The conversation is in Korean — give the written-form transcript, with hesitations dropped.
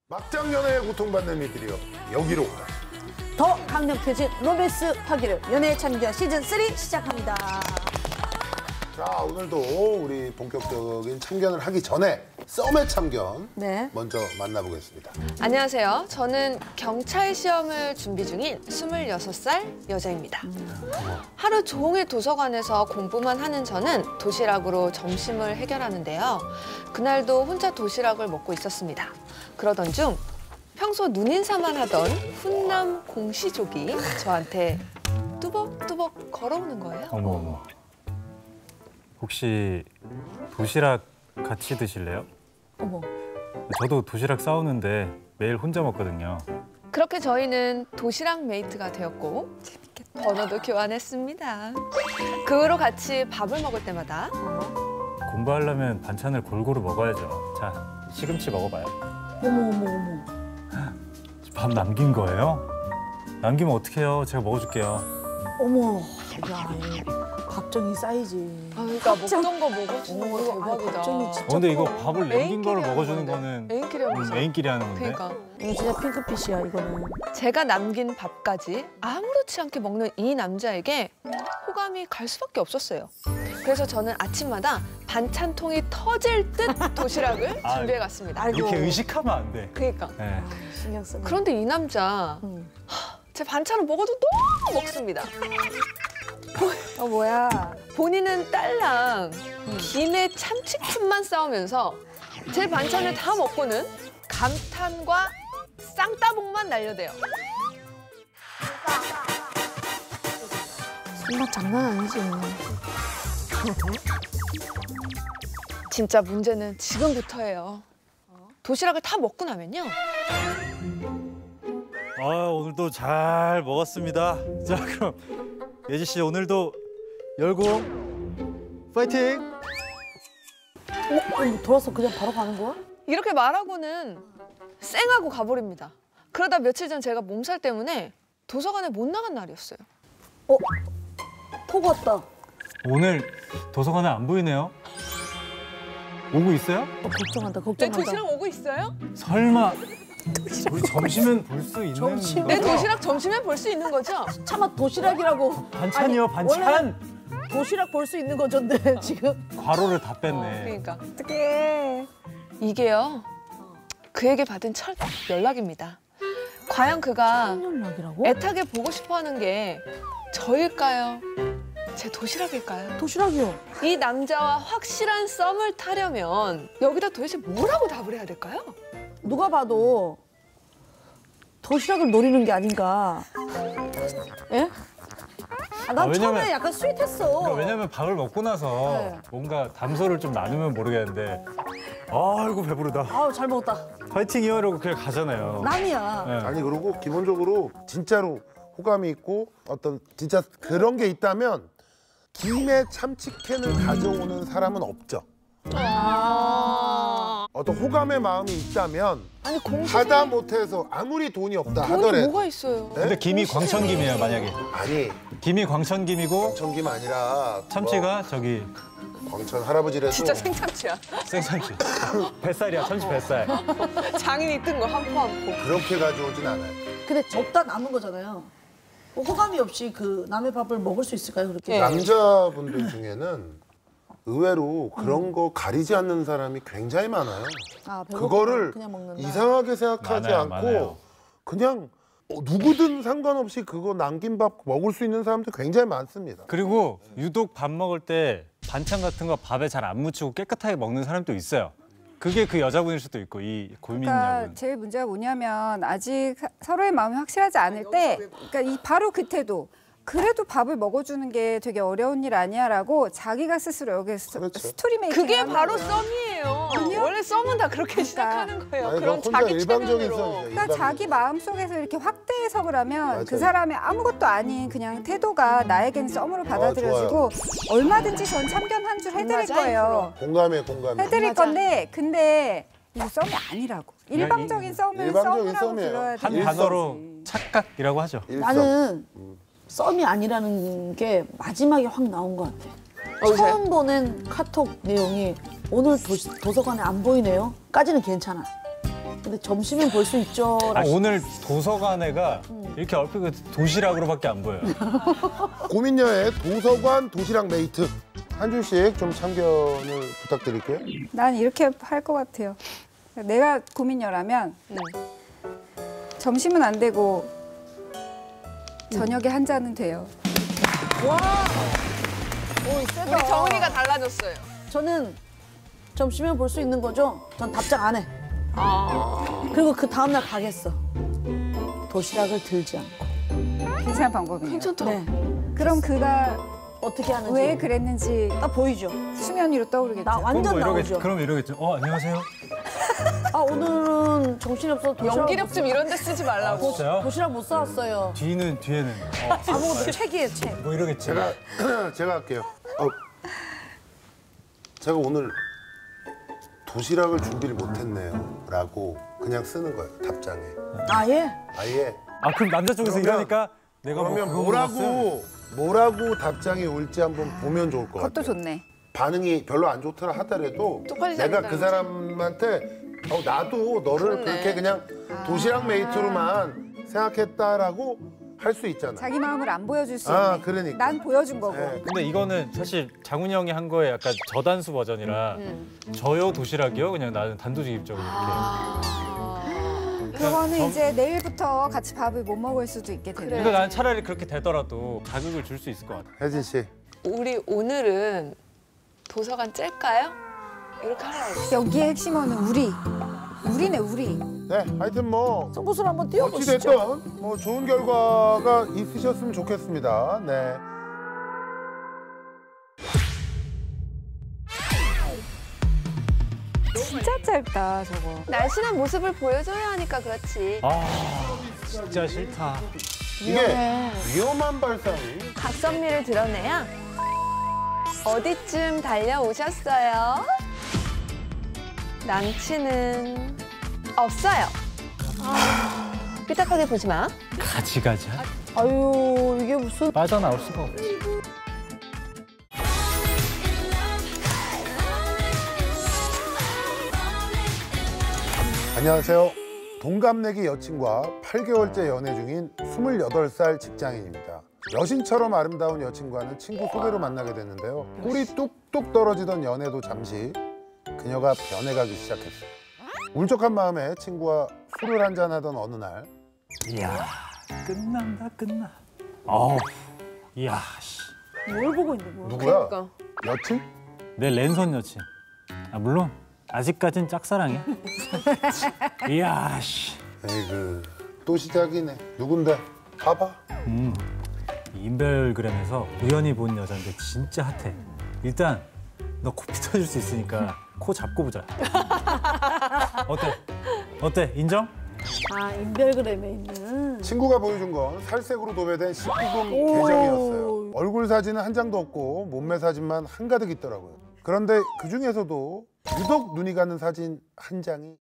막장 연애에 고통받는 이들이여 여기로 오라. 더 강력해진 로맨스 파기를 연애 참견 시즌 3 시작합니다. 자, 오늘도 우리 본격적인 참견을 하기 전에 썸의 참견 먼저 만나보겠습니다. 안녕하세요. 저는 경찰 시험을 준비 중인 26살 여자입니다. 하루 종일 도서관에서 공부만 하는 저는 도시락으로 점심을 해결하는데요. 그날도 혼자 도시락을 먹고 있었습니다. 그러던 중 평소 눈인사만 하던 훈남 공시족이 저한테 뚜벅뚜벅 걸어오는 거예요. 어머. 혹시 도시락 같이 드실래요? 어머. 저도 도시락 싸우는데 매일 혼자 먹거든요. 그렇게 저희는 도시락 메이트가 되었고 번호도 교환했습니다. 그 후로 같이 밥을 먹을 때마다 공부하려면 반찬을 골고루 먹어야죠. 자, 시금치 먹어봐요. 어머. 밥 남긴 거예요? 남기면 어떡해요? 제가 먹어줄게요. 어머. 야, 밥정이 쌓이지. 그러니까 먹던 거 먹어주는 거 대박이다. 밥정이 진짜 근데 이거 커. 밥을 남긴 거를 먹어주는 거는 애인끼리 하는 건데? 그러니까. 이거 진짜 핑크빛이야, 이거는. 제가 남긴 밥까지 아무렇지 않게 먹는 이 남자에게 호감이 갈 수밖에 없었어요. 그래서 저는 아침마다 반찬통이 터질 듯 도시락을 준비해 갔습니다. 이렇게 의식하면 안 돼. 그러니까. 네. 신경 쓰네. 그런데 이 남자 제 반찬을 먹어도 너무 먹습니다. 뭐야. 본인은 딸랑 김에 참치틈만 싸우면서 제 반찬을 다 먹고는 감탄과 쌍따봉만 날려대요. 손맛 장난 아니지. 진짜 문제는 지금부터예요. 도시락을 다 먹고 나면요. 오늘도 잘 먹었습니다. 자, 그럼 예지 씨 오늘도 열고 파이팅! 돌아서 그냥 바로 가는 거야? 이렇게 말하고는 쌩하고 가버립니다. 그러다 며칠 전 제가 몸살 때문에 도서관에 못 나간 날이었어요. 톡 왔다. 오늘 도서관에 안 보이네요. 오고 있어요? 걱정한다. 내 도시락 오고 있어요? 설마 우리 점심은 볼 수 있는 점심. 내 거죠? 도시락 점심에 볼 수 있는 거죠? 차마 도시락이라고. 반찬이요, 아니, 반찬! 원래 도시락 볼 수 있는 거던데 지금. 괄호를 다 뺐네. 그러니까. 어떡해. 이게요. 그에게 받은 첫 연락입니다. 과연 그가 연락이라고? 애타게 보고 싶어하는 게 저일까요? 제 도시락일까요? 도시락이요. 이 남자와 확실한 썸을 타려면 여기다 도대체 뭐라고 답을 해야 될까요? 누가 봐도 도시락을 노리는 게 아닌가. 예? 난 왜냐면- 처음에 약간 스윗했어. 그러니까 왜냐면 밥을 먹고 나서 네. 뭔가 담소를 좀 나누면 모르겠는데 아이고 배부르다. 아우, 잘 먹었다. 파이팅이요 이러고 그냥 가잖아요. 남이야. 네. 아니, 그리고 기본적으로 진짜로 호감이 있고 어떤 진짜 그런 게 있다면 김에 참치캔을 가져오는 사람은 없죠. 어떤 호감의 마음이 있다면 아니 하다 못해서 아무리 돈이 없다 돈이 하더라도 뭐가 있어요? 근데 김이 광천김이에요 만약에. 아니, 김이 광천김이고 전김 아니라 참치가 저기 광천 할아버지라도 진짜 생참치야. 생참치. 뱃살이야 참치 뱃살. 장인이 뜬 거 한 포 한 포. 그렇게 가져오진 않아요. 근데 적다 남은 거잖아요. 호감이 없이 그 남의 밥을 먹을 수 있을까요, 그렇게? 네. 남자분들 중에는 의외로 그런 거 가리지 않는 사람이 굉장히 많아요. 아, 배고프면 그거를 그냥 먹는다. 이상하게 생각하지 많아요, 않고 많아요. 그냥 누구든 상관없이 그거 남긴 밥 먹을 수 있는 사람들 굉장히 많습니다. 그리고 유독 밥 먹을 때 반찬 같은 거 밥에 잘 안 묻히고 깨끗하게 먹는 사람도 있어요. 그게 그 여자분일 수도 있고 이 고민녀분. 그러니까 제일 문제가 뭐냐면 아직 서로의 마음이 확실하지 않을 때, 그러니까 이 바로 그 태도. 그래도 밥을 먹어주는 게 되게 어려운 일 아니야라고 자기가 스스로 여기 그렇죠. 스토리 메이킹. 그게 바로 썸이에요. 원래 썸은 다 그렇게 시작하는 거예요. 아니, 그런 그건 혼자 자기 일방적인 체면으로. 썸이죠. 그러니까 자기 마음 속에서 이렇게 확대 해석을 하면 맞아요. 그 사람의 아무것도 아닌 그냥 태도가 나에게는 썸으로 받아들여지고 얼마든지 전 참견 한 줄 해드릴 맞아, 거예요. 공감해. 해드릴 맞아. 건데 근데 이거 썸이 아니라고. 일방적인 썸을 일방적인 썸이라고 썸이에요. 불러야 한 돼. 단어로 착각이라고 하죠. 나는 썸이 아니라는 게 마지막에 확 나온 것 같아. 왜? 처음 보낸 카톡 내용이 오늘 도서관에 안 보이네요? 까지는 괜찮아. 근데 점심은 볼 수 있죠. 오늘 도서관에가 이렇게 얼핏 그 도시락으로밖에 안 보여요. 고민녀의 도서관 도시락 메이트. 한 줄씩 좀 참견을 부탁드릴게요. 난 이렇게 할 것 같아요. 내가 고민녀라면 점심은 안 되고 저녁에 한 잔은 돼요. 우리 정은이가 달라졌어요. 저는 점심은 볼 수 있는 거죠. 전 답장 안 해. 그리고 그 다음날 가겠어. 도시락을 들지 않고. 괜찮은 방법이에요. 괜찮다. 네. 그럼 그가 어떻게 하는지. 왜 그랬는지 딱 보이죠. 수면 위로 떠오르겠죠. 나 완전 나오죠. 그럼 이러겠죠. 안녕하세요. 아 오늘은 정신이 없어서 도시락 연기력 좀 이런 데 쓰지 말라고. 진짜요? 도시락 못 사왔어요. 뒤는 뒤에는 아무것도 책이에요 책. 뭐 이러겠지. 제가 할게요. 제가 오늘 도시락을 준비를 못했네요. 라고 그냥 쓰는 거예요. 답장에. 아 예? 아예. 그럼 남자 쪽에서 그러면- 이러니까 내가 뭐 그러면 그거 몰랐어요? 뭐라고 답장이 올지 한번 보면 좋을 것 그것도 같아요. 좋네. 반응이 별로 안 좋더라 하더라도 쪽팔리지 내가 않는다는 그 사람한테 나도 너를 그렇네. 그렇게 그냥 도시락 메이트로만 생각했다라고 할 수 있잖아. 자기 마음을 안 보여줄 수 있네. 그러니까. 난 보여준 거고. 네. 근데 이거는 사실 장훈이 형이 한 거에 약간 저단수 버전이라 저요 도시락이요? 그냥 나는 단도직입적으로 이렇게. 그거는 이제 내일부터 같이 밥을 못 먹을 수도 있게 되네. 그러니까 난 차라리 그렇게 되더라도 자극을 줄 수 있을 것 같아. 혜진 씨. 우리 오늘은 도서관 짤까요? 이렇게 하라고. 여기에 핵심어는 우리. 우리네 우리. 네, 하여튼 뭐 승부수를 한번 어찌 띄워보시죠. 됐든 뭐 좋은 결과가 있으셨으면 좋겠습니다. 네. 진짜 짧다 저거. 날씬한 모습을 보여줘야 하니까 그렇지. 진짜 싫다. 이게 위험한 발상이 각선미를 드러내야 어디쯤 달려오셨어요? 남친은 없어요. 삐딱하게 보지 마. 가지가지야? 아유 이게 무슨 빠져나올 수가 없지. 안녕하세요. 동갑내기 여친과 8개월째 연애 중인 28살 직장인입니다. 여신처럼 아름다운 여친과는 친구 소개로 만나게 됐는데요. 꿀이 뚝뚝 떨어지던 연애도 잠시 그녀가 변해가기 시작했어요. 울적한 마음에 친구와 술을 한잔하던 어느 날 이야, 끝난다, 끝나. 이야, 씨. 뭘 보고 있는 거야? 누구야? 그러니까. 여친? 내 랜선 여친. 물론 아직까진 짝사랑이야. 이야, 씨. 에이그 또 시작이네. 누군데? 봐봐. 인별그램에서 우연히 본 여잔데 진짜 핫해. 일단 너 코피 터질 수 있으니까 코 잡고 보자. 어때? 어때? 인정? 아 인별그램에 있는. 친구가 보여준 건 살색으로 도배된 19금 계정이었어요. 얼굴 사진은 한 장도 없고 몸매 사진만 한가득 있더라고요. 그런데 그 중에서도 유독 눈이 가는 사진 한 장이